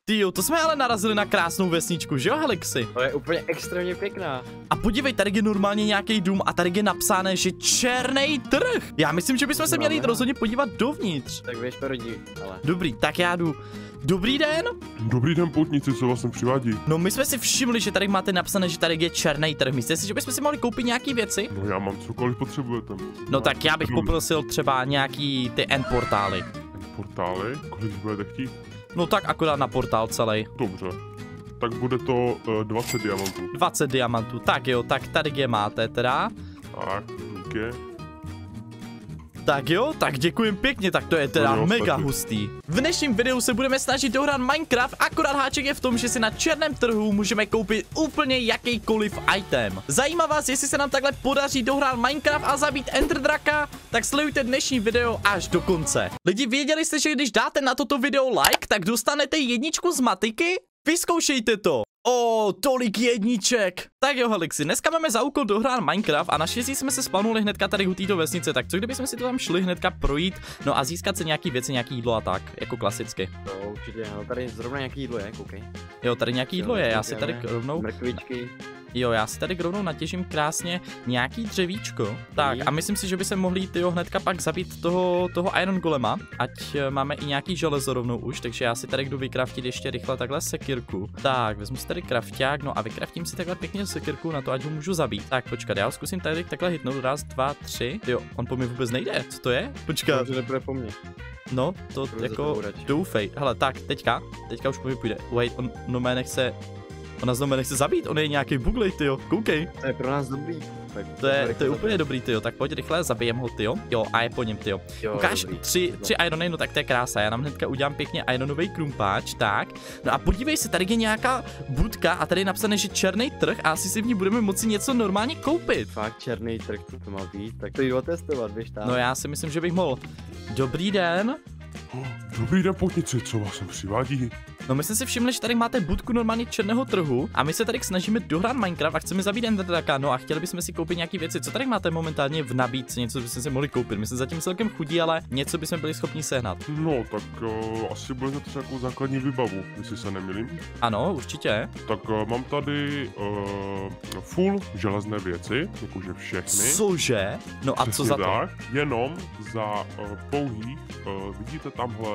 Tyjo, to jsme ale narazili na krásnou vesničku, že jo, Helixi? To je úplně extrémně pěkná. A podívej, tady je normálně nějaký dům a tady je napsáno, že černý trh. Já myslím, že bychom se měli jít rozhodně podívat dovnitř. Tak běž prodí, ale. Dobrý, tak já jdu. Dobrý den. Dobrý den, poutníci, co vás sem přivádí? No my jsme si všimli, že tady máte napsané, že tady je černý trh. Myslíte si, že bychom si mohli koupit nějaký věci? No já mám cokoliv potřebujete. No tak já bych poprosil třeba nějaký ty end portály. Portály? Kolik budete chtít? No tak akorát na portál celý. Dobře. Tak bude to 20 diamantů. 20 diamantů, tak jo, tak tady je máte teda. Tak, díky. Tak jo, tak děkujem pěkně, tak to je teda No, mega taky. hustý. V dnešním videu se budeme snažit dohrát Minecraft, akorát háček je v tom, že si na černém trhu můžeme koupit úplně jakýkoliv item. Zajímá vás, jestli se nám takhle podaří dohrát Minecraft a zabít Ender Draka, tak sledujte dnešní video až do konce. Lidi, věděli jste, že když dáte na toto video like, tak dostanete jedničku z matiky? Vyzkoušejte to! Tolik jedniček! Tak jo, Helixi, dneska máme za úkol dohrát Minecraft a naštěstí jsme se spawnuli hnedka tady u této vesnice, tak co kdybychom si to tam šli hnedka projít, no a získat se nějaký věci, nějaký jídlo a tak, jako klasicky. To určitě, no tady zrovna nějaký jídlo je, koukej. Jo, tady nějaký jídlo je, já si tady rovnou... Mrkvičky. Jo, já si tady rovnou natěžím krásně nějaký dřevíčko. Tak a myslím si, že by se mohli jít hnedka pak zabít toho Iron Golema, ať máme i nějaký železo rovnou už, takže já si tady jdu vykraftit ještě rychle takhle sekirku. Tak, vezmu si tady krafťák, no a vykraftím si takhle pěkně sekirku na to, ať ho můžu zabít. Tak, počkat, já ho zkusím tady takhle hitnout, raz, dva, tři. Jo, on po mě vůbec nejde, co to je? Počkat. To nebude po mně. No, to jako doufej. Hele, tak, teďka už po mě půjde. Wait, on nás znovu nechce zabít, on je nějaký buglej, tyjo, koukej. To je pro nás dobrý. To je úplně dobrý, tyjo, tak pojď rychle, zabijem ho, tyjo. Jo, a je po něm, tyjo. Ukáž tři irony, no tak to je krása, já nám hnedka udělám pěkně ironový krumpáč, tak. No a podívej se, tady je nějaká budka a tady je napsané, že černý trh a asi si v ní budeme moci něco normálně koupit. Fakt černý trh, to má být, tak to jdu otestovat, běž tam. No já si myslím, že bych mohl. Dobrý den. Dobrý den, poutníci, co vás sem přivádí? No my jsme si všimli, že tady máte budku normálně černého trhu a my se tady snažíme dohrát Minecraft a chceme zabít Ender Draka, no a chtěli bychom si koupit nějaké věci. Co tady máte momentálně v nabídce, něco bychom si mohli koupit? My jsme zatím celkem chudí, ale něco bychom byli schopni sehnat. No, tak asi budete to nějakou základní výbavu, jestli se nemýlím. Ano, určitě. Tak mám tady full železné věci, jakože všechny. Cože? No a co za to? Tak, jenom za pouhý, vidíte tamhle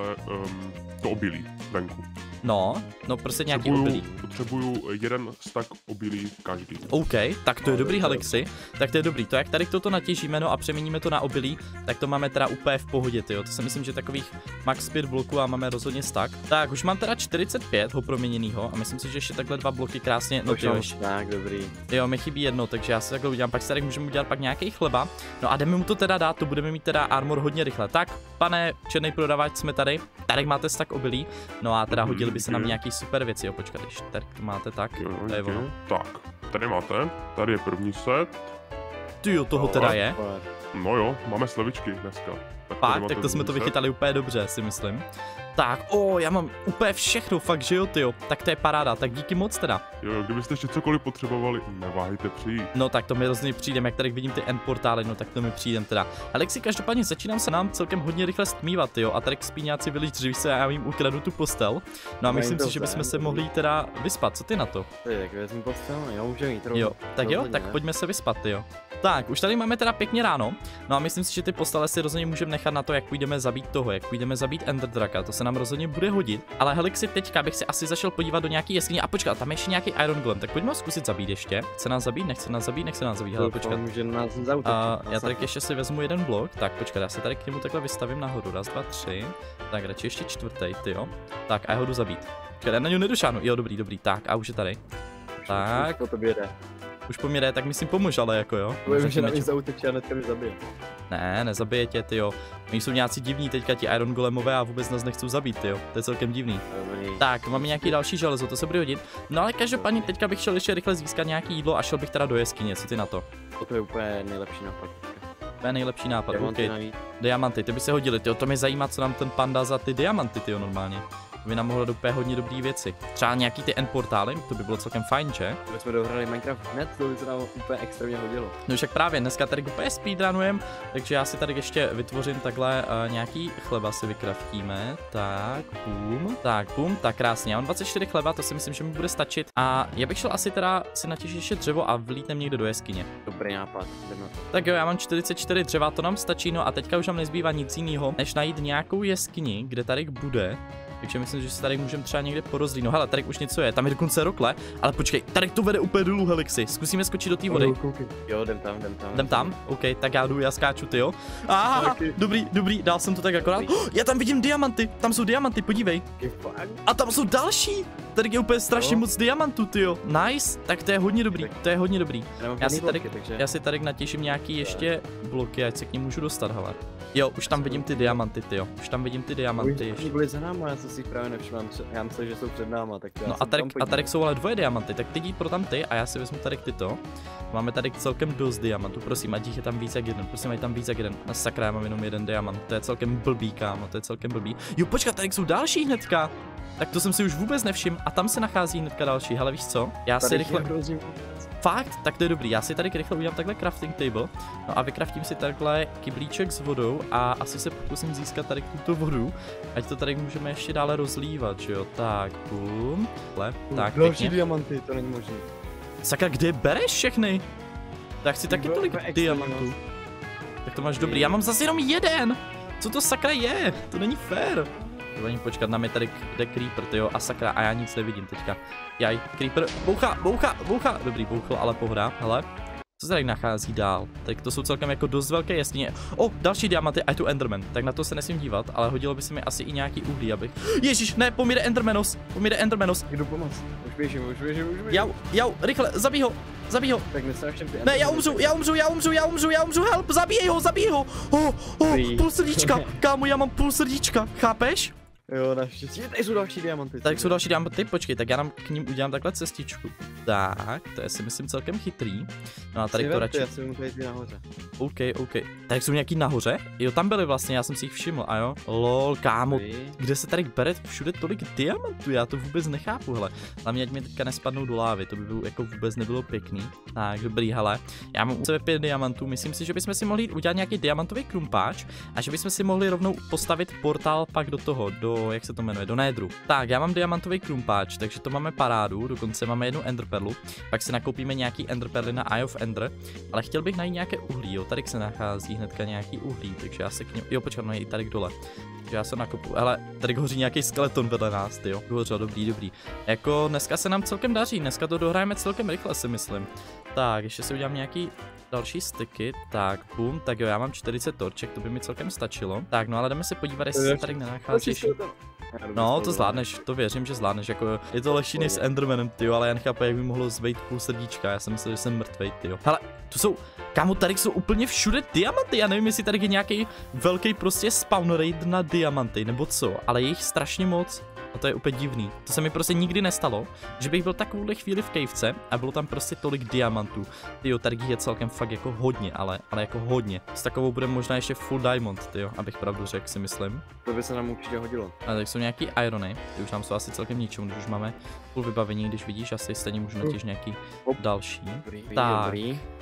to obilí venku. No prostě nějaký obilí. Potřebuju jeden stack obilí každý. OK, tak to je dobrý, Helixi. Tak to je dobrý, to jak tady toto natěžíme, no a přeměníme to na obilí, tak to máme teda úplně v pohodě, tyjo. To si myslím, že takových max 5 bloků a máme rozhodně stack. Tak, už mám teda 45 ho proměněnýho a myslím si, že ještě takhle 2 bloky krásně, no tyjo. Tak, dobrý. Jo, mi chybí jedno, takže já si takhle udělám, pak si tady můžeme udělat pak nějaký chleba. No a jdeme mu to teda dát, to budeme mít teda armor hodně rychle. Tak, pane černý prodavač, jsme tady. Tady máte stack obilí. No a teda hodili by se nám nějaký super věci, jo, počkat, když tady to máte tak, to je ono. Tak, tady máte, tady je první set. Tyjo, toho teda je. No jo, máme slevičky dneska. Fakt, tak to jsme to vychytali úplně dobře, si myslím. Tak, já mám úplně všechno, fakt, že jo, tyjo. Tak to je paráda, tak díky moc teda. Jo, kdybyste ještě cokoliv potřebovali, neváhejte přijít. No tak to mi rozhodně přijdem, jak tady vidím ty end portály, no tak to mi přijdem teda. Alexi, každopádně začínám se nám celkem hodně rychle stmívat, jo, a tady k spíňáci villageři, se já jim ukradu tu postel. No a myslím si, že bychom se mohli jít teda vyspat, co ty na to? Tak vezmu postel, jo, můžeme jít rovnou. Jo, tak jo, tak pojďme se vyspat, jo. Tak, už tady máme teda pěkně ráno, no a myslím si, že ty postele si rozhodně můžeme nechat na to, jak půjdeme zabít toho, jak půjdeme zabít Ender Draka, to se nám rozhodně bude hodit. Ale Helixi, teďka bych si asi zašel podívat do nějaký jeskyně a počkat, tam je ještě nějaký Iron Golem, tak pojďme ho zkusit zabít ještě. Chce nás zabít, nechce nás zabít, nechce nás zabít, hele, počkat. Já tady ještě si vezmu jeden blok, tak počkat, já se tady k němu takhle vystavím nahoru, raz, dva, tři, tak radši ještě čtvrtý, tyjo. Tak a já ho jdu zabít. Počkat, já na něj nedošáhnu, jo, dobrý, tak a už je tady. Tak. Už po mě jde, tak myslím pomůž, ale jako jo. Bojím, že na mě zautočí a hnedka mi zabije. Ne, nezabije tě, tyjo. Oni jsou nějací divní teďka ti Iron Golemové a vůbec nás nechcou zabít, tyjo. To je celkem divný. Tak, máme nějaký další železo, to se bude hodit. No ale každopádně teďka bych šel ještě rychle získat nějaký jídlo a šel bych teda do jeskyně, co ty na to? To je úplně nejlepší nápad. To je nejlepší nápad, diamanty, ty by se hodily, tyjo, to mě zajímá, co nám ten panda za ty diamanty, tyjo, normálně. by nám mohlo dát úplně hodně dobrý věci. Třeba nějaký ty end portály, to by bylo celkem fajn, že? Kdyby jsme dohrali Minecraft hned, to by se nám úplně extrémně hodilo. No však právě, dneska tady úplně speedrunujem, takže já si tady ještě vytvořím takhle nějaký chleba si vykraftíme. Tak, bum, tak krásně. Já mám 24 chleba, to si myslím, že mi bude stačit. A já bych šel asi teda si natěžit ještě dřevo a vlítnem někde do jeskyně. Dobrý nápad, jdeme na to. Tak jo, já mám 44 dřeva, to nám stačí, no a teďka už nám nezbývá nic jiného, než najít nějakou jeskyni, kde Tarik bude. Takže myslím, že se tady můžeme třeba někde porozlít. No hele, Tarik už něco je, tam je dokonce rokle, ale počkej, Tarik to vede úplně dolů, Helixy. Zkusíme skočit do té vody. Jo, jdem tam. Jdem tam? OK, tak já jdu, já skáču, ty jo. Dobrý, dál jsem to tak akorát. Já tam vidím diamanty, tam jsou diamanty, podívej. A tam jsou další. Tady je úplně strašně moc diamantů, ty jo. Nice, tak to je hodně dobrý, Já si tady natěším nějaký ještě bloky, ať se k ním můžu dostat, hele. Jo, už tam vidím ty diamanty, ty jo. Ještě. Byli za náma, já jsem si právě nevšiml, já myslím, že jsou před náma, tak no a tady jsou ale 2 diamanty, tak ty jdi pro tam ty a já si vezmu tady tyto. Máme tady celkem dost diamantů, prosím, ať jich je tam víc jak jeden, A sakra, já mám jenom 1 diamant, to je celkem blbý, kámo, Jo, počkat, tady jsou další hnedka. Tak to jsem si už vůbec nevšiml a tam se nachází hnedka další, hele víš co? Já si rychle... Fakt? Tak to je dobrý, já si tady rychle udělám takhle crafting table, no a vykraftím si takhle kyblíček s vodou a asi se pokusím získat tady tuto vodu, ať to tady můžeme ještě dále rozlívat, že jo? Tak, bum, tak další diamanty, to není možné. Sakra, kde bereš všechny? Tak chci taky tolik diamantů. Tak to máš dobrý, já mám zase jenom 1! Co to sakra je? To není fér. Ani počkat, nám je tady jde creeper, tyjo, a sakra, a já nic nevidím teďka. Jaj, creeper, boucha, dobrý, bouchl, ale pohoda, hele. Co se tady nachází dál? Tak to jsou celkem jako dost velké jeskyně. Další diamanty a je tu Enderman, tak na to se nesmím dívat, ale hodilo by se mi asi i nějaký uhlí, abych... Ježíš, ne, po mě jde Endermanos. Jdu pomoct, už běžím. Jau, rychle, zabij ho. Tak nesnáším ty. Ne, já umřu, help, zabij ho. Půl srdíčka, kámo, já mám půl srdíčka, chápeš? Jo, naštěstí. Tady jsou další diamanty. Tady jsou další diamanty, počkej, tak já nám k ním udělám takhle cestičku. Tak, to je si myslím celkem chytrý. No a tady to radši. Já si tady ty nahoře. OK. Tady jsou nějaký nahoře? Jo, tam byly vlastně, já jsem si jich všiml, a jo. Lol, kámo, kde se tady bere všude tolik diamantů? Já to vůbec nechápu, hele. Hlavně ať mi teďka nespadnou do lávy, to by bylo, jako vůbec nebylo pěkný. Tak, dobrý, hele. Já mám u sebe 5 diamantů, myslím si, že bychom si mohli udělat nějaký diamantový krumpáč a že bychom si mohli rovnou postavit portál pak do toho, jak se to jmenuje, do Netheru. Tak, já mám diamantový krumpáč, takže to máme parádu, dokonce máme 1 enderperlu, pak si nakoupíme nějaký enderperly na Eye of Ender, ale chtěl bych najít nějaké uhlí, jo, tady se nachází hnedka nějaký uhlí, takže já se k němu, jo, počkat, no je i tady dole, takže já se nakopu, hele, tady hoří nějaký skeleton vedle nás, jo, hořel, dobrý, jako dneska se nám celkem daří, dneska to dohrajeme celkem rychle, si myslím. Tak, ještě si udělám nějaký další styky, tak bum, tak jo, já mám 40 torček, to by mi celkem stačilo. Tak, no ale jdeme se podívat, jestli se tady nenacházíš. No, to zvládneš, to věřím, že zvládneš, jako je to lehčí než s Endermanem, tyjo, ale já nechápu, jak by mohlo zvejt půl srdíčka, já jsem myslel, že jsem mrtvej, tyjo. Hele, tu jsou, kámo, tady jsou úplně všude diamanty, já nevím, jestli tady je nějaký velký prostě spawn rate na diamanty, nebo co, ale je jich strašně moc. A to je úplně divný. To se mi prostě nikdy nestalo, že bych byl takovouhle chvíli v kejvce a bylo tam prostě tolik diamantů. Tyjo, tady je celkem fakt jako hodně, ale jako hodně. S takovou bude možná ještě full diamond, tyjo, abych pravdu řekl, si myslím. To by se nám určitě hodilo. A tak jsou nějaký irony, ty už nám jsou asi celkem ničemu, když už máme full vybavení, když vidíš, asi stejně můžu natěž nějaký další. Tak.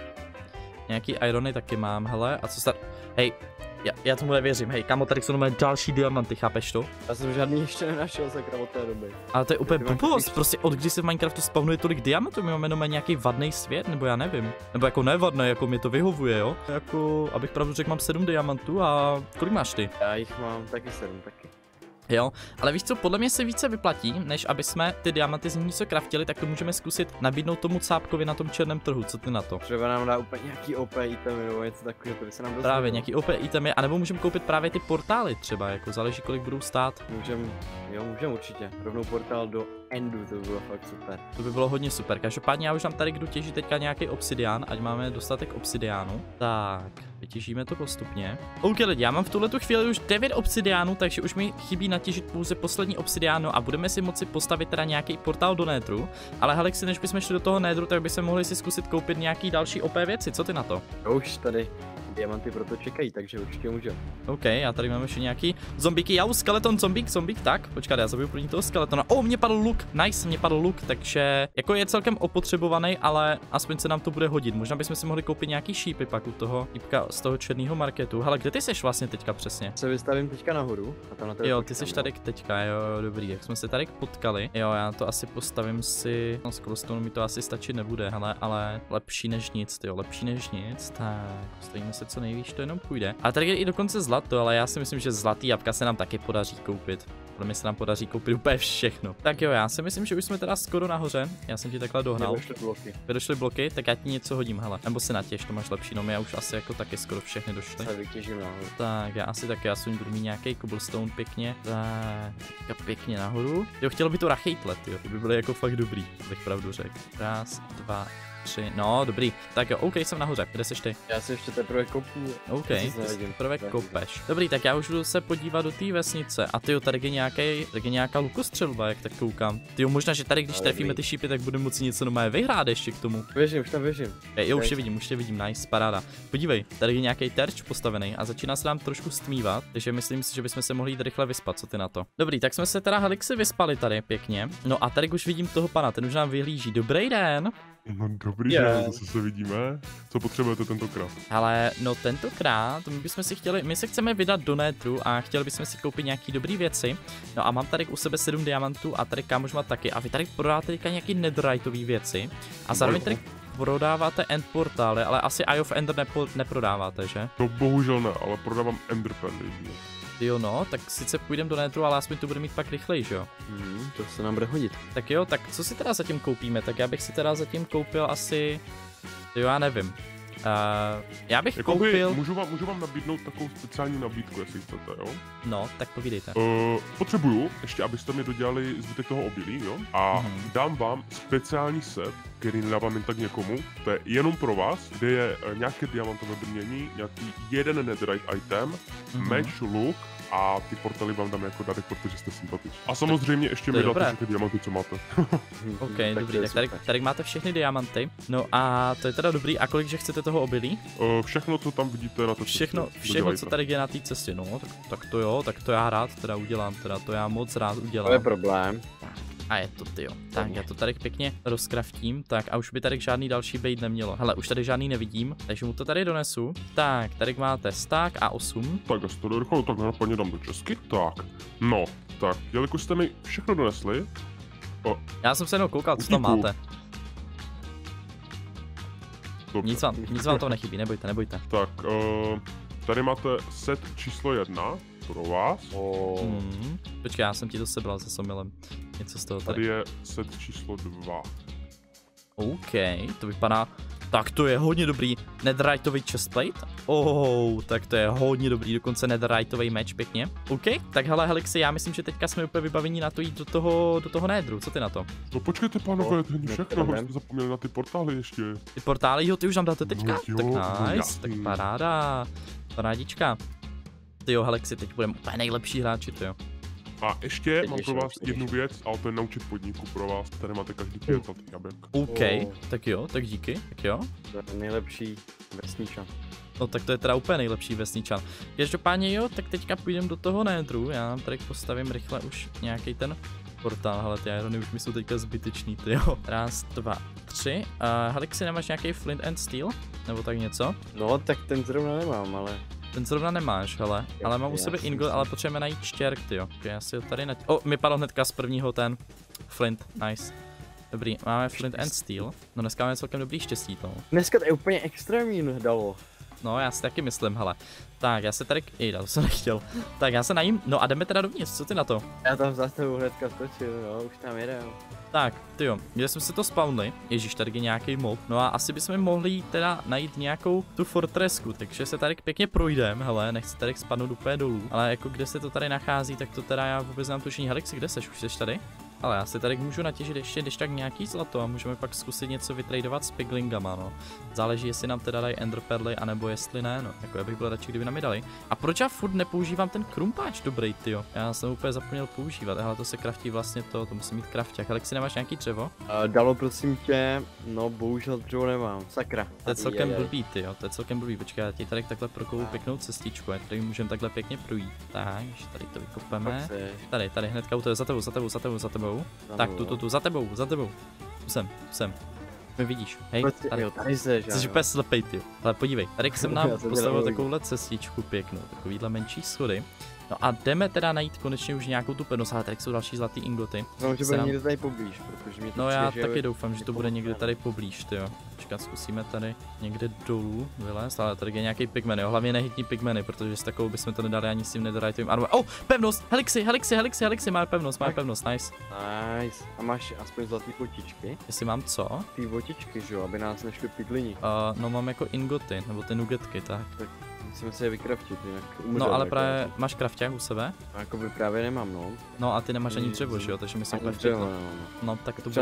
Nějaký irony taky mám, hele, a co se... Hej, já tomu nevěřím, hej, kámo, tady jsou další diamanty, chápeš to? Já jsem žádný ještě nenašel, sakra, od té doby. Ale to je úplně blbost, prostě od kdy se v Minecraftu spawnuje tolik diamantů, my máme jenom nějaký vadný svět, nebo já nevím. Nebo jako nevadný, jako mi to vyhovuje, jo? Jako, abych pravdu řekl, mám 7 diamantů a kolik máš ty? Já jich mám taky 7, taky. Jo, ale víš co, podle mě se více vyplatí, než aby jsme ty diamanty z ní něco craftili, tak to můžeme zkusit nabídnout tomu cápkovi na tom černém trhu, co ty na to? Třeba nám dá úplně nějaký OP itemy nebo něco takového, to by se nám dostalo. Právě, nějaký OP itemy, anebo můžeme koupit právě ty portály třeba, jako záleží, kolik budou stát. Můžeme určitě, rovnou portál do Endu, to by bylo fakt super. To by bylo hodně super, každopádně já už nám tady jdu těžit teďka nějaký obsidián, ať máme dostatek obsidiánu. Tak, vytěžíme to postupně. OK lidi, já mám v tuhletu chvíli už 9 obsidiánů, takže už mi chybí natěžit pouze poslední obsidiánu a budeme si moci postavit teda nějaký portál do Netheru. Ale Helixy, než bychom šli do toho Netheru, tak bychom mohli si zkusit koupit nějaký další OP věci, co ty na to? Už tady diamanty proto čekají, takže určitě můžeme. OK, já tady mám ještě nějaký zombíky. Jau, skeleton, zombík, tak, počkat, já zabiju první toho skeletona. Mě padl luk, nice, mě padl luk, takže jako je celkem opotřebovaný, ale aspoň se nám to bude hodit. Možná bychom si mohli koupit nějaký šípy pak u toho týpka z toho černého marketu. Hele, kde ty seš vlastně teďka přesně? Se vystavím teďka nahoru a tam na tebe. Jo, ty seš tady teďka, jo, dobrý, jak jsme se tady potkali. Jo, já to asi postavím si, no skoro mi to asi stačit nebude, hele, ale lepší než nic, jo, lepší než nic, tak postavíme se co nejvíc, to jenom půjde. A tady je i dokonce zlato, ale já si myslím, že zlatý jabka se nám taky podaří koupit. Pro mě se nám podaří koupit úplně všechno. Tak jo, já si myslím, že už jsme teda skoro nahoře. Já jsem ti takhle dohnal. Vydošly bloky, tak já ti něco hodím, hele. Nebo si natěž, to máš lepší, no my já už asi jako taky skoro všechny došly. Tak, já asi taky, já jsem budu mít nějaký cobblestone pěkně. Tak, pěkně nahoru. Jo, chtělo by to rachejtlet, jo, to by byly jako fakt dobrý, abych pravdu řekl. Raz, dva, 3, no dobrý. Tak jo, OK, jsem nahoře, kde seš ty? Já si ještě teprve kopu. OK, teprve kopeš. Dobrý, tak já už jdu se podívat do té vesnice. A ty jo, tady je nějaká lukostřelba, jak tak koukám. Ty jo, možná, že tady, když trefíme ty šípy, tak budeme moci něco normálně vyhrát ještě k tomu. Běžím, už tam běžím. Jo, už tě vidím, nice, paráda. Podívej, tady je nějaký terč postavený a začíná se nám trošku stmívat, takže myslím si, že bychom se mohli jít rychle vyspat, co ty na to. Dobrý, tak jsme se teda Helixy vyspali tady pěkně. No a tady už vidím toho pana, ten už nám vyhlíží. Dobrý den. No dobrý den, zase se vidíme. Co potřebujete tentokrát? Ale no tentokrát, my se chceme vydat do netru a chtěli bychom si koupit nějaký dobrý věci. No a mám tady u sebe 7 diamantů a tady kámoš má taky. A vy tady prodáte teďka nějaký netheriteový věci. A zároveň tady prodáváte end portály, ale asi Eye of Ender neprodáváte, že? To bohužel ne, ale prodávám Ender Pearly. Jo no, tak sice půjdeme do netru, ale aspoň to bude mít pak rychleji, že jo? To se nám bude hodit. Tak jo, tak co si teda zatím koupíme? Tak já bych si teda zatím koupil asi, jo já nevím. Já bych koupil... Můžu vám nabídnout takovou speciální nabídku, jestli chcete, jo? No, tak povídejte. Potřebuju ještě, abyste mi dodělali zbytek toho obilí, jo? A dám vám speciální set, který nedávám jen tak někomu. To je jenom pro vás, kde je nějaké diamantové brnění, nějaký jeden netherite item, meč, luk, a ty portály vám dám jako dárek, protože jste sympatiční. A samozřejmě ještě mi dáte všechny diamanty, co máte. OK, dobrý, tak tady máte všechny diamanty. No a to je teda dobrý. A kolik, že chcete toho obilí? Všechno, co tam vidíte na té cestě. Všechno, co tady je na té cestě, no, tak to jo, tak to já rád teda udělám, to já moc rád udělám. To je problém. A je to tyjo. Tak já to tady pěkně rozkraftím, tak a už by tady žádný další bejt nemělo. Hele, už tady žádný nevidím, takže mu to tady donesu. Tak, tady máte stack a 8. Tak já si to rychle tak napadně dám do česky. Tak, no, tak, jelikož jste mi všechno donesli. Já jsem se jenom koukal, co tam máte. Nic vám to nechybí, nebojte. Tak, tady máte set číslo 1 pro vás. Počkej, já jsem ti to sebral se somilem. Něco z toho tady. Tady je set číslo 2. OK, to vypadá... Tak to je hodně dobrý. Netheriteový chestplate. Tak to je hodně dobrý, dokonce netheriteový meč, pěkně. OK, tak hele Helixy, já myslím, že teďka jsme úplně vybavení na to jít do toho netheru, co ty na to? No počkejte pánové, to není všechno, jste zapomněli na ty portály ještě. Ty portály, jo, ty už tam dáte teďka? No, tak nice, tak parádička. Ty jo, Helixy, teď budeme úplně nejlepší hráči, ty jo. A ještě mám pro vás jednu věc, ale to je naučit podniku pro vás, tady máte každý 5 zlatých jabek. OK, tak jo, tak díky, tak jo. To je nejlepší vesničan. No tak to je teda úplně nejlepší vesničan. Každopádně jo, tak teďka půjdeme do toho netru, já nám tady postavím rychle už nějaký ten portál, hele ty irony už mi jsou teďka zbytečný, ty jo. Raz, 2, 3. Helixy, nemáš nějaký flint and steel? Nebo tak něco? No, tak ten zrovna nemám, ale... Ten zrovna nemáš, hele, ale mám u sebe ingot, ale potřebujeme najít štěrk, tyjo. Okay, já si ho tady mi padl hnedka z prvního ten flint, nice. Dobrý, máme flint and steel. No dneska máme celkem dobrý štěstí to. Dneska to je úplně extrémní dalo. No já si taky myslím, hele. Tak, já se tady... to jsem nechtěl. Tak, já se najím, no a jdeme teda dovnitř, co ty na to? Já tam za tebou hnedka skočil, no, už tam jedem. Tak, tyjo, kde jsme se to spawnli, ježíš, tady je nějaký mob, no a asi bychom mohli teda najít nějakou tu fortresku, takže se tady pěkně projdem, hele, nechci tady spadnout úplně dolů, ale jako kde se to tady nachází, tak to teda já vůbec nám tušení. Helixy, kde seš, už seš tady? Ale já si tady můžu natěžit ještě když tak nějaký zlato a můžeme pak zkusit něco vytradovat s piglingama, no. Záleží, jestli nám teda dají ender perly, anebo jestli ne, no. Jako já bych byl radši, kdyby nám je dali. A proč já furt nepoužívám ten krumpáč dobrý, tyjo? Já jsem úplně zapomněl používat, ale to se kraftí vlastně to musí mít krafťák. Alexi, nemáš nějaký dřevo? Dalo prosím tě, no bohužel dřevo nemám, sakra. To je celkem blbý, tyjo, to je celkem blbý. Počkej, já ti tady takhle prokoulu pěknou cestičku, a tady můžeme takhle pěkně projít. Tak, tady to vykopeme. Tady hnedka u tebe, za tebou. Tak, tu, za tebou. Sem. Mě vidíš, hej, tady jsi úplně slepej, ty. Ale podívej, tady jsem nám postavil takovouhle cestičku pěknou, takovýhle menší schody. No a jdeme teda najít konečně už nějakou tu pevnost, ale tady jsou další zlatý ingoty. No, že bude někde tady poblíž, protože mě to no já taky doufám, že to bude někde tady poblíž, tyjo. Počkat, zkusíme tady někde dolů vylézt, ale tady je nějaký pigmeny, jo, hlavně nehytní pigmeny, protože s takovou bychom to nedali ani s tím netheriteovým armorem. Oh, pevnost, Helixy, máme pevnost, nice. Nice, a máš aspoň zlatý botičky? Jestli mám co? Ty botičky, že jo, aby nás nešli piglini. No mám jako ingoty, nebo ty nuggetky, tak. Musíme se je vykraftit, jinak umřel, no ale právě máš krafťák u sebe? A jakoby právě nemám, no. No a ty nemáš ani dřevo, že jo, takže myslím dřevo, no tak to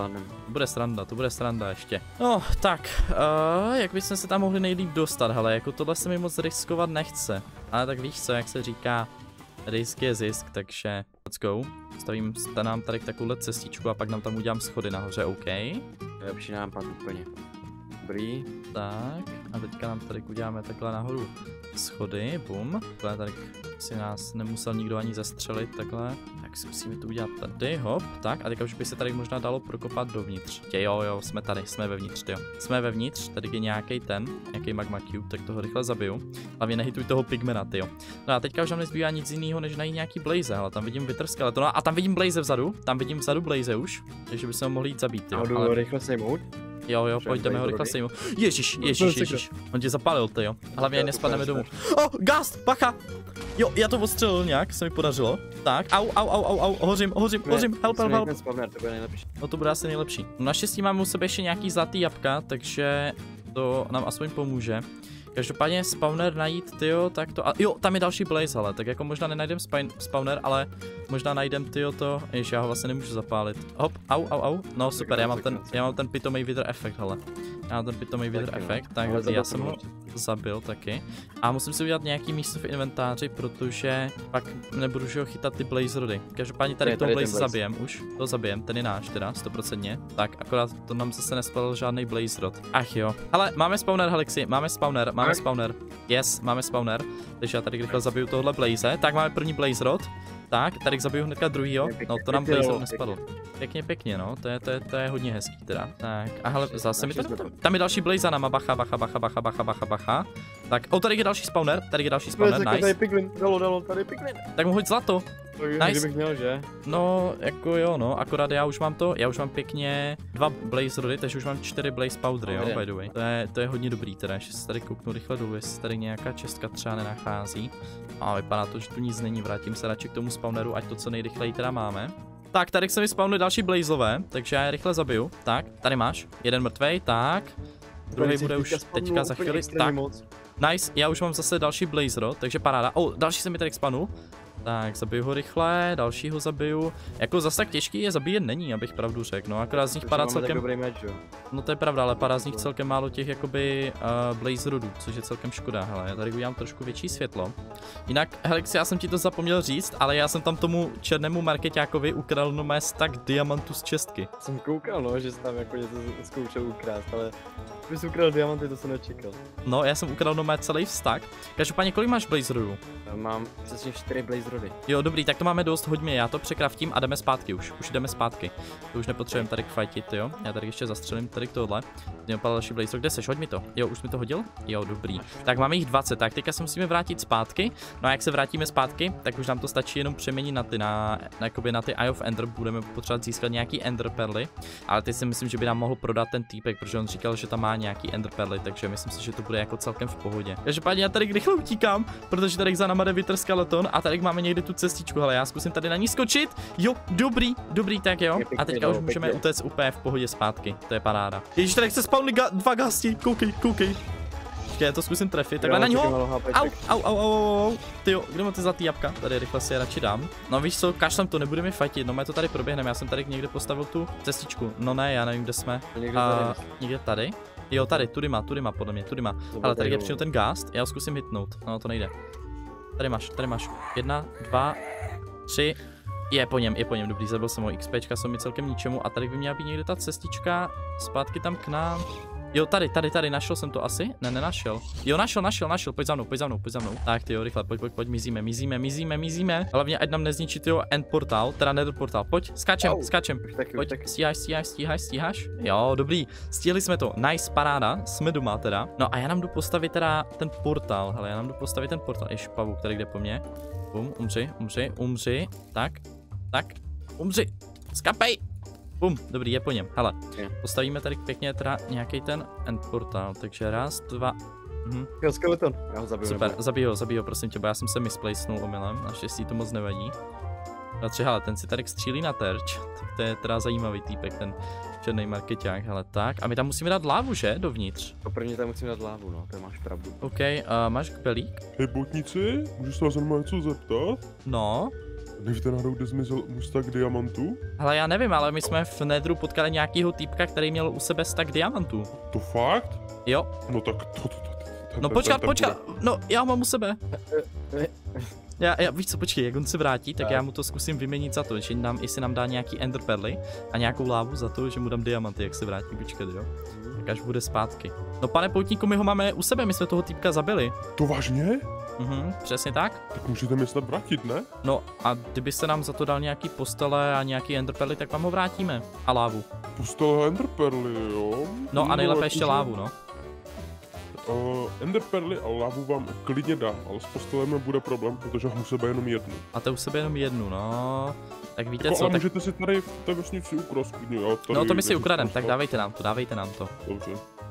bude sranda ještě. No, tak, jak bychom se tam mohli nejlíp dostat, hele, jako tohle se mi moc riskovat nechce. Ale tak víš co, jak se říká, risk je zisk, takže let's go. Stavím nám tady takovouhle cestičku a pak nám tam udělám schody nahoře, OK. To je lepší nápad úplně. Dobrý. Tak, a teďka nám tady uděláme takhle nahoru schody, bum. Tady si nás nemusel nikdo ani zastřelit, takhle. Tak zkusíme to udělat tady, hop, tak. A teďka už by se tady možná dalo prokopat dovnitř. Jo, jsme tady, jsme vevnitř, jo. Jsme vevnitř, tady je nějaký magma cube, tak toho rychle zabiju. Hlavně nehituj toho pigmena, jo. No a teďka už nám nezbývá nic jiného, než najít nějaký blaze, ale tam vidím wither skeleton. No a tam vidím blaze vzadu, blaze už, takže bychom ho mohli jít zabít, jo. Ale rychle sejmout. Jo, pojďme ho rychle sejmout. Ježiš. On tě zapálil, ty jo. Hlavně ani nespadneme domů. Oh, ghast, bacha! Jo, já to odstřelil nějak, se mi podařilo. Tak, au, hořím, help. No to bude asi nejlepší. No naštěstí máme u sebe ještě nějaký zlatý jabka, takže to nám aspoň pomůže. Každopádně spawner najít, tyjo, tak to, a jo, tam je další blaze, ale tak jako možná nenajdem spawner, ale možná najdem, tyjo, to, jež já ho vlastně nemůžu zapálit. Hop, au, no super, já mám ten pitomej wither efekt, hele. Já mám ten pitomej wither efekt, tak já jsem ho zabil taky. A musím si udělat nějaký místo v inventáři, protože pak nebudu ho chytat ty blaze rody. Každopádně tady toho blaze zabijem už, to zabijem, ten je náš teda, 100%. Tak akorát to nám zase nespadl žádný blaze rod. Ach jo. Ale máme spawner, Helixy, máme spawner. Yes, máme spawner. Takže já tady rychle zabiju tohle blaze. Tak máme první blaze rod. Tak, tady zabiju hnedka druhýho. No to nám blaze rod nespadl. Pěkně, no, to je hodně hezký teda. Tak, a hele, zase mi to tam je další blaze za náma, bacha. Tak, tady je další spawner, nice. Tady piglin, dalo, tady piglin. Tak mu hoď zlato. Nice. Kdybych měl, že? No, jako jo, no, akorát já už mám pěkně 2 blaze rody, takže už mám 4 blaze powdery, jo, by the way. To je hodně dobrý teda, že se tady kouknu rychle dolů, jestli tady nějaká čestka třeba nenachází. A vypadá to, že tu nic není, vrátím se radši k tomu spawneru, ať to co nejrychleji teda máme. Tak, tady se mi spawnuje další blazeové, takže já je rychle zabiju. Tak, tady máš, jeden mrtvej, tak. Druhý bude už teďka za chvíli, tak. Nice, já už mám zase další blaze rod, takže paráda. Další se mi tady spanul. Tak, zabiju ho rychle, dalšího zabiju. Jako zase tak těžký je zabíjet není, abych pravdu řekl, no akorát z nich padá celkem... No to je pravda, ale padá z nich celkem málo těch jakoby blaze rodů, což je celkem škoda, hele, já tady udělám trošku větší světlo. Jinak, Helix, já jsem ti to zapomněl říct, ale já jsem tam tomu černému markeťákovi ukradl nomé stack diamantů z čestky. Jsem koukal, no, že jsi tam jako něco zkoušel ukrást, ale když jsi ukradl diamanty, to jsem nečekal. No, já jsem ukradl nomé celý stack. Každopádně, kolik máš blaze rodů? Mám přesně 4 blaze rody. Jo, dobrý, tak to máme dost, hoďme, já to překraftím a jdeme zpátky už jdeme zpátky. To už nepotřebujeme tady fightit, jo. Já tady ještě zastřelím tady tohle. Mě opadl další blaze, kde seš, hoď mi to. Jo, už mi to hodil? Jo, dobrý. Tak máme jich 20, tak teďka se musíme vrátit zpátky. No a jak se vrátíme zpátky, tak už nám to stačí jenom přeměnit na ty Eye of Ender, budeme potřebovat získat nějaký Ender perly, ale teď si myslím, že by nám mohl prodat ten týpek, protože on říkal, že tam má nějaký Ender perly, takže myslím si, že to bude jako celkem v pohodě. Každopádně já tady rychle utíkám, protože tady za náma jde wither skeleton a tady máme někde tu cestičku, hele, já zkusím tady na ní skočit. Jo, dobrý, tak jo. A teďka už můžeme utéct úplně v pohodě zpátky, to je paráda. Ježíš, tady se spawny 2 gasti, koukej. Já to zkusím trefit, takhle na něho. Au. Tyjo, kde mám ty zlatý jabka? Tady rychle si je radši dám. No víš co, kašlem to, nebudeme fightit, no my to tady proběhneme, já jsem tady někde postavil tu cestičku. No ne, já nevím, kde jsme. Někde tady? Jo, tady, tudy má, podle mě, tudy má. Ale tady je přijel ten ghast, já ho zkusím hitnout, no to nejde. Tady máš. 1, 2, 3. Je po něm, dobrý, zabil jsem ho, XPčka jsou mi celkem ničemu a tady by měla být někde ta cestička zpátky tam k nám. Jo, tady, našel jsem to asi? Ne, nenašel. Jo, našel, pojď za mnou. Tak ty jo, rychle, pojď, mizíme. Hlavně ať nám nezničí tyjo end portál, teda nether portál, pojď, skáčem. Pojď, stíháš? Jo, dobrý, stihli jsme to, nice, paráda, jsme doma teda. No a já nám jdu postavit teda ten portál, hele, Jež, pavuk, tady jde po mně. Bum, umři, tak, umři, skapej! Bum, dobrý, je po něm, hele, postavíme tady pěkně teda nějaký ten end portál, takže 1, 2, Jo, skeleton, já ho zabiju. Super, zabij ho, prosím tě, bo já jsem se misplacenul omylem, naštěstí to moc nevadí. A třeba, hele, ten si tady střílí na terč, tak to je teda zajímavý týpek, ten černý markeťák, hele, tak, a my tam musíme dát lávu, že, dovnitř? To první tam musíme dát lávu, no, to máš pravdu. OK, máš kbelík? Hej, botníci, můžu se vás jenom něco zeptat? No. Nevíte náhodou, kde zmizel stack diamantů? Hele, já nevím, ale my jsme v Nedru potkali nějakýho týpka, který měl u sebe stack diamantů. To fakt? Jo. No tak No počkat, no já mám u sebe. Já víš co, počkej, jak on se vrátí, tak já mu to zkusím vyměnit za to, že jestli nám dá nějaký ender perly a nějakou lávu za to, že mu dám diamanty, jak se vrátí, počkat, jo. Tak až bude zpátky. No pane poutníku, my ho máme u sebe, my jsme toho týpka zabili. To vážně? Přesně tak. Tak můžete mi snad vrátit, ne? No a kdybyste nám za to dal nějaký postele a nějaký ender perly, tak vám ho vrátíme. A lávu. Postele a ender perly, jo? No a nejlépe ještě lávu, no. Ender perly a lávu vám klidně dám, ale s postelem bude problém, protože mám u sebe jenom jednu. A to u sebe jenom jednu, no. Tak víte jako, co, ale tak... můžete si tady v té vesnici ukrást klidně, jo? No to my si ukradem, tak dávejte nám to. Dobře.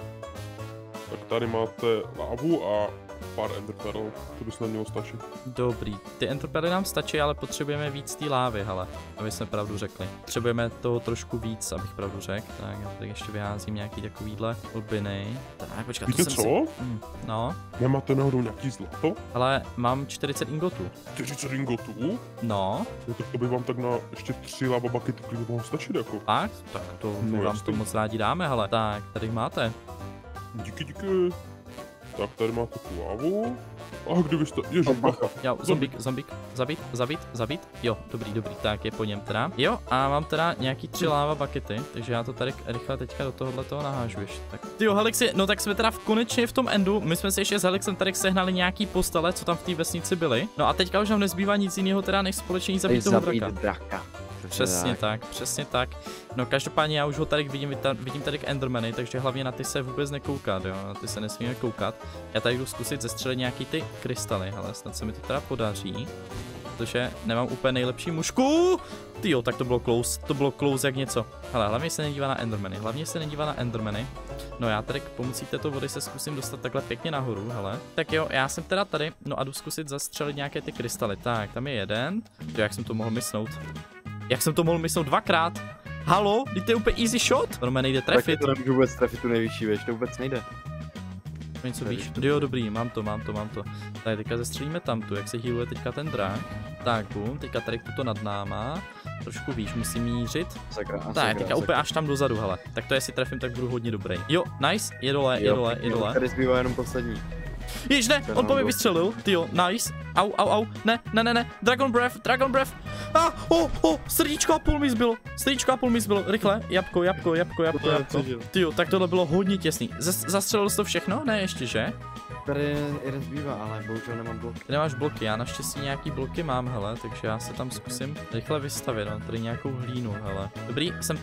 Tak tady máte lávu a pár ender perl, to by snad mělo stačit. Dobrý, ty ender perly nám stačí, ale potřebujeme víc té lávy, hele, aby jsme pravdu řekli. Potřebujeme toho trošku víc, abych pravdu řekl. Tak já tady ještě vyházím nějaký takovýhle obynej. Tak počkat, víte to jsem co? si... No. Nemáte náhodou nějaký zlato? Ale mám 40 ingotů. 40 ingotů? No. No tak to by vám tak na ještě 3 lava buckety klidně mohlo stačit, jako. Tak to my vám to moc rádi dáme, hele. Tak, tady máte. Díky. Tak tady máte tu lávu. A kdybyste... Ježiš, bacha. Jo, zombík. Zabít. Jo, dobrý. Tak je po něm teda. Jo, a mám teda nějaký 3 láva buckety, takže já to tady rychle teďka do tohoto nahážu ještě. Tak. Tyjo, Helixi, no tak jsme teda konečně v tom endu. My jsme si ještě s Helixem tady sehnali nějaký postele, co tam v té vesnici byly. No a teďka už nám nezbývá nic jiného teda, než společně zabít toho draka. Přesně tak. No každopádně já už ho tady vidím tady endermany, takže hlavně na ty se vůbec nekoukat, jo, na ty se nesmíme koukat. Já tady jdu zkusit zestřelit nějaký ty krystaly, hele, snad se mi to teda podaří, protože nemám úplně nejlepší mušku. Tyjo, tak to bylo close jak něco. Hele, hlavně se nedívá na endermany, No já tady pomocí této vody se zkusím dostat takhle pěkně nahoru, hele. Tak jo, já jsem teda tady, no a jdu zkusit zastřelit nějaké ty krystaly. Tak, tam je jeden. Jo, jak jsem to mohl mysnout? Jak jsem to mohl mysnout dvakrát? Halo? Teď to je úplně easy shot? To mě nejde trefit. Tak to nemůžu vůbec trefit tu nejvyšší věž, to vůbec nejde. Něco víš? Jo, dobrý, mám to. Tady teďka zestřelíme tamtu, jak se healuje teďka ten drak. Tak, bum, teďka tady tuto nad náma. Trošku výš, musím mířit. Tak, teďka úplně až tam dozadu, hele. Tak to jestli trefím, tak budu hodně dobrý. Jo, nice, je dole. Tady zbývá jenom poslední. Již ne, on po mě vystřelil, tyjo, nice. Au, ne, Dragon Breath. Srdíčko a půl mi zbylo, rychle, jabko. Tyjo, tak tohle bylo hodně těsný. Zastřelil jsi to všechno? Ne, ještě, že? Tady jeden zbývá, ale bohužel nemám bloky. Ty nemáš bloky, já naštěstí nějaký bloky mám, hele, takže já se tam zkusím rychle vystavit, no, tady nějakou hlínu, hele. Dobrý, jsem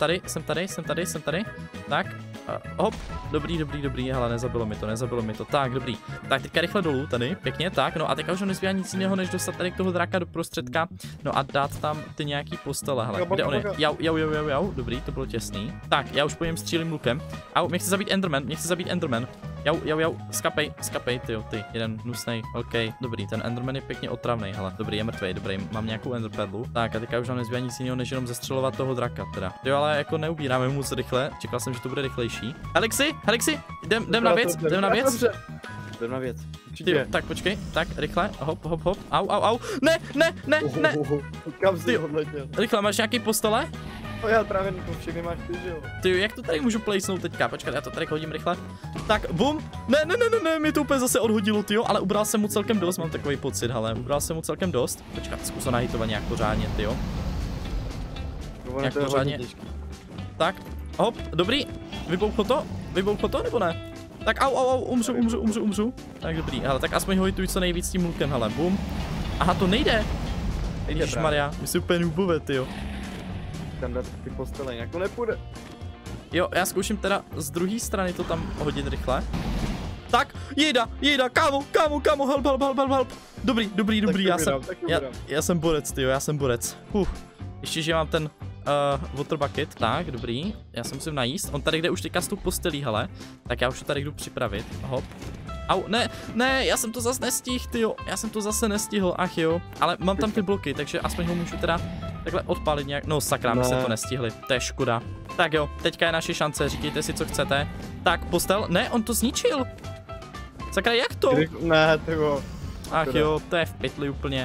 tady. Tak, hop, dobrý, hele, nezabilo mi to, tak, dobrý. Tak, teďka rychle dolů, tady, pěkně, tak, no a teďka už nezbývá nic jiného, než dostat tady k toho draka do prostředka, no a dát tam ty nějaký postele, hele, kde on je, jau, dobrý, to bylo těsný. Tak, já už po něm střílím lukem, mě chce zabít Enderman, jau, skapej, ty, jeden hnusnej, ok, dobrý, ten Enderman je pěkně otravnej, hele, dobrý, je mrtvej, dobrý, mám nějakou Enderperlu, tak a teďka už nám nezbývá nic jiného, než jenom zastřelovat toho draka, teda. Jo, ale jako neubíráme moc rychle, čekal jsem, že to bude rychlejší. Helixi, jdem na věc. to je na věc. Ty, Určitě. tak počkej, tak rychle, hop, hop, hop, au. Ne, ne. Kam jsi Ty- odletěl? Rychle, máš nějaký postele? No já právě to všechny máš ty, že jo? Ty, jak to tady můžu placenout teďka? Počkat, já to tady hodím rychle. Tak, bum. Ne, mě to úplně zase odhodilo, tyjo, ale ubral jsem mu celkem dost, mám takový pocit, hele, ubral jsem mu celkem dost. Počkat, zkus ho nahitovat nějak pořádně, tyjo. No, Jak to je pořádně? hodně těžký. Tak, hop, dobrý. Vybouchlo to, nebo ne? Tak au, umřu. Tak dobrý, hele, tak aspoň ho hituj co nejvíc tím lukem, hele, bum. Aha, to nejde. Ježišmarja, my si úplně noobové, tyjo. Tam dát ty postele, jinak to nepůjde. Jo, já zkouším teda z druhé strany to tam hodit rychle. Tak, jejda, kámo, help. Dobrý, já jsem borec, tyjo, já jsem borec. Ještě, že mám ten water bucket, tak, dobrý, já se musím najíst. On tady jde už teďka s tou postelí, hele, tak já už to tady jdu připravit, hop. Au, ne, já jsem to zase nestihl, tyjo, ach jo, ale mám tam ty bloky, takže aspoň ho můžu teda takhle odpálit nějak, no sakra, my jsme to nestihli, to je škoda. Tak jo, teďka je naše šance, říkejte si, co chcete. Tak, postel, ne, on to zničil. Sakra, jak to? Ne, tyjo. Ach jo, to je v pytli úplně,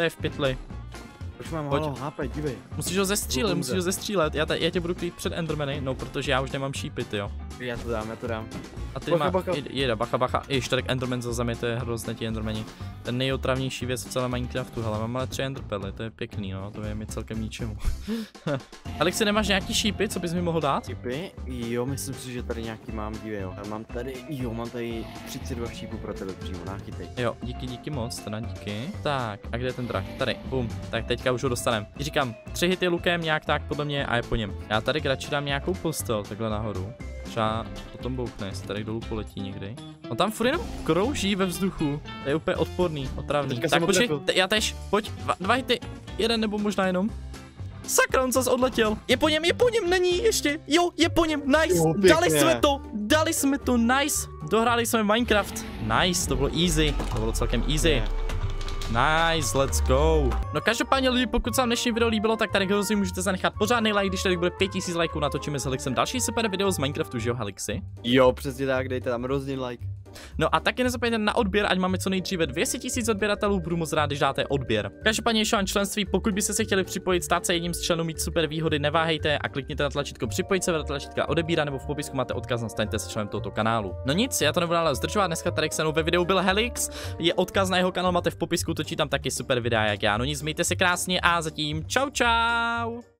Už mám Pojď. halo, hápej, dívej. Musíš ho zestřílet, já tě budu krýt před endermany, no protože já už nemám šípy, tyjo. Já to dám. A ty Bacha. jeda, bacha, ještě tady enderman za zemi, to je hrozně ti endermani. Ten nejotravnější věc v celém Minecraftu, hele, mám ale 3 enderperly, to je pěkný, no, to je mi celkem ničemu. Alexi, nemáš nějaký šípy, co bys mi mohl dát? Šípy? Jo, myslím si, že tady nějaký mám, dívej, jo. Mám tady 32 šípů pro tebe přímo, náchytej. Jo, díky moc, teda díky. Tak, a kde je ten drak? Tady, bum, tak teďka už ho dostanem. Říkám, 3 hity lukem, nějak tak podle mě a je po něm. Já tady radši dám nějakou postel, takhle nahoru. Třeba potom bouchne, jestli tady dolů poletí někdy. On tam furt jenom krouží ve vzduchu. To je úplně odporný, otravný. Tak počkej, já tež, pojď, 2 hity, 1 nebo možná jenom. Sakra, on zase odletěl. Je po něm, není ještě. Jo, je po něm, nice. Jo, dali jsme to, nice. Dohráli jsme Minecraft. Nice, to bylo easy, to bylo celkem easy. Nice, let's go. No každopádně lidi, pokud se vám dnešní video líbilo, tak tady hrozně můžete zanechat pořádný like, když tady bude 5000 lajků, natočíme s Helixem další super video z Minecraftu, že jo, Helixi? Jo, přesně tak, dejte tam hrozně like. No a taky nezapomeňte na odběr, ať máme co nejdříve 200 000 odběratelů, budu moc rád, když dáte odběr. Každopádně ještě vám členství, pokud byste se chtěli připojit, stát se jedním z členů, mít super výhody, neváhejte a klikněte na tlačítko připojit se, tlačítka odebírat, nebo v popisku máte odkaz, staňte se členem tohoto kanálu. No nic, já to nebudu dále zdržovat, dneska tady se mnou ve videu byl Helix, je odkaz na jeho kanál, máte v popisku, točí tam taky super videa jak já. No nic, mějte se krásně a zatím čau.